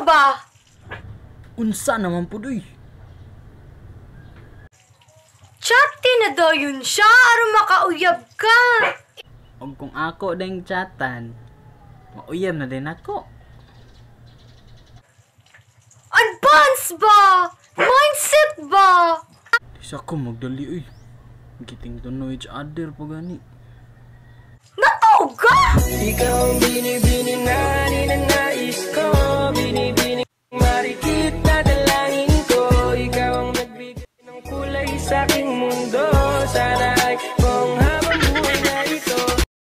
ba? Unsa naman po doy? Chati na daw yun siya, aron makauyab ka. Og kung ako ding chatan, mauyab na din ako. Advance ba? Mindset ba? Isa ko magdali uy. Getting to know each other pa gani. Natawag ka? Ikaw ang binibini na